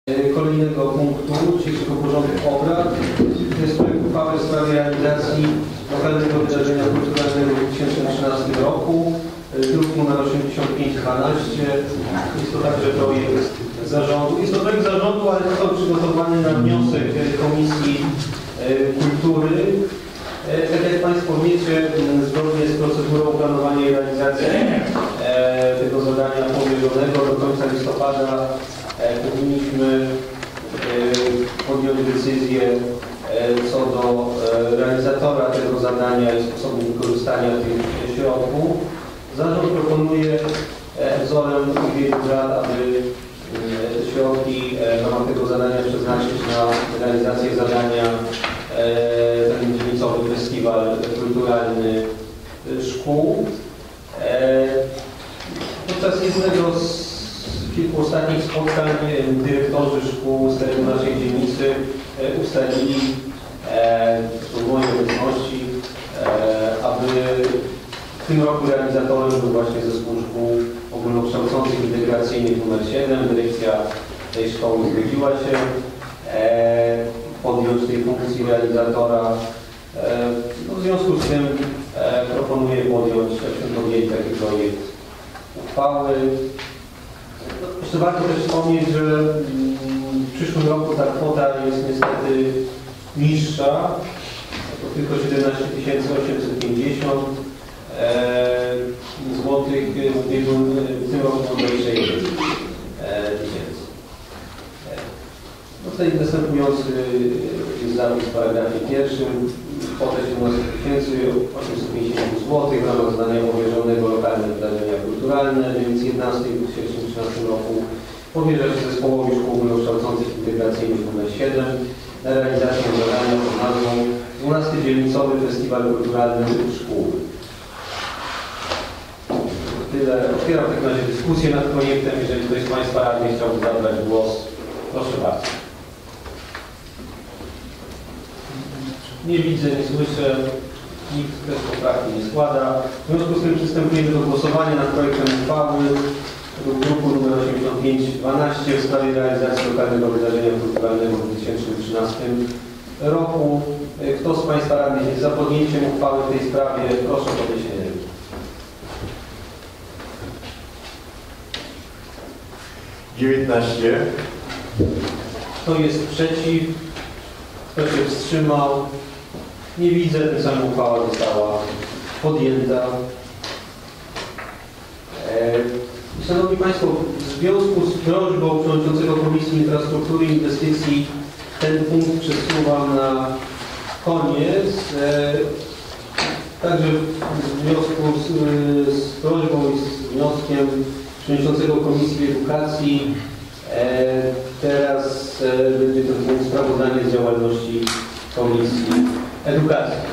Kolejnego punktu dzisiejszego porządku obrad jest projekt uchwały w sprawie realizacji lokalnego wydarzenia kulturalnego w 2013 roku, druk nr 8512. Jest to także projekt zarządu. Jest to projekt zarządu, ale został przygotowany na wniosek Komisji Kultury. Tak jak Państwo wiecie, zgodnie z procedurą planowania i realizacji tego zadania powierzonego do końca listopada powinniśmy podjąć decyzję co do realizatora tego zadania i sposobu wykorzystania tych środków. Zarząd proponuje wzorem ubiegłych lat, aby te środki w ramach tego zadania przeznaczyć na realizację zadania ten dzielnicowy festiwal kulturalny szkół. Podczas jednego z kilku ostatnich spotkań dyrektorzy szkół z terenu naszej dzielnicy ustalili w mojej obecności, aby w tym roku realizatorem był właśnie Zespół Szkół Ogólnokształcących Integracyjnych nr 7. Dyrekcja tej szkoły zgodziła się podjąć tej funkcji realizatora. W związku z tym proponuję podjąć taki projekt uchwały. Jeszcze warto też wspomnieć, że w przyszłym roku ta kwota jest niestety niższa, to tylko 17 850 zł, w tym roku 26 tysięcy. Tutaj następujący jest zapis w paragrafie pierwszym, kwota 17 850 zł w ramach zadania powierzonego lokalne wydarzenia kulturalne, więc 11 w 2013 roku powierza się Zespołowi Szkół Ogólnokształcących Integracyjnych nr 7 na realizację zadania pod nazwą 12. Dzielnicowy Festiwal Kulturalny Szkół. Tyle. Otwieram w takim razie dyskusję nad projektem. Jeżeli ktoś z Państwa radnych chciałby zabrać głos, proszę bardzo. Nie widzę, nie słyszę. Nikt też poprawki nie składa. W związku z tym przystępujemy do głosowania nad projektem uchwały druku nr 8512 w sprawie realizacji lokalnego wydarzenia kulturalnego w 2013 roku. Kto z Państwa radnych jest za podjęciem uchwały w tej sprawie? Proszę o podniesienie ręki. Kto jest przeciw? Kto się wstrzymał? Nie widzę, tym samym uchwała została podjęta. Szanowni Państwo, w związku z prośbą Przewodniczącego Komisji Infrastruktury i Inwestycji ten punkt przesuwam na koniec. Także w związku z prośbą i z wnioskiem Przewodniczącego Komisji Edukacji teraz będzie ten punkt sprawozdanie z działalności Komisji Edukacji.